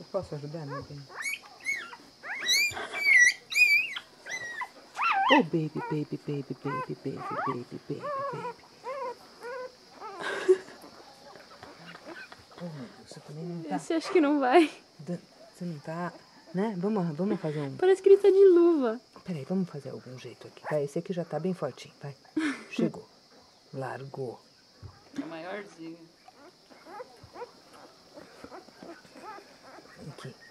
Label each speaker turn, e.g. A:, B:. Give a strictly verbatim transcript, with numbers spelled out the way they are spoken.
A: Posso ajudar, meu bem? Oh, baby, baby, baby, baby, baby, baby, baby, baby. Oh, meu Deus, você também não tá...
B: Você acha que não vai?
A: Você não tá... Né? Vamos, vamos fazer um...
B: Parece que ele tá de luva.
A: Peraí, vamos fazer algum jeito aqui. Vai, esse aqui já tá bem fortinho, vai. Chegou. Largou.
C: É maiorzinho.
A: Aqui.